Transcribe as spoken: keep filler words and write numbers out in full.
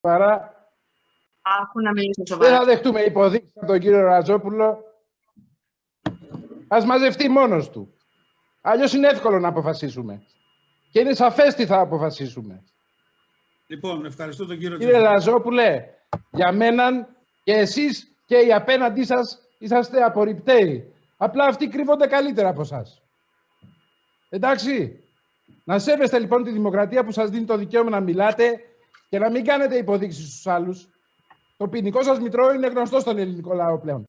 Παρά Άκου να μιλήσω σοβαρά. δεν θα δεχτούμε υποδείξεις από τον κύριο Ραζόπουλο. Ας μαζευτεί μόνος του. Αλλιώς είναι εύκολο να αποφασίσουμε. Και είναι σαφές τι θα αποφασίσουμε. Λοιπόν, ευχαριστώ τον κύριο Κύριε Ραζόπουλε, για μέναν και εσείς και οι απέναντί σας είσαστε απορριπταίοι. Απλά αυτοί κρύβονται καλύτερα από εσάς. Εντάξει. Να σέβεστε λοιπόν τη δημοκρατία που σας δίνει το δικαίωμα να μιλάτε και να μην κάνετε υποδείξεις στους άλλους. Το ποινικό σας μητρό είναι γνωστό στον ελληνικό λαό πλέον.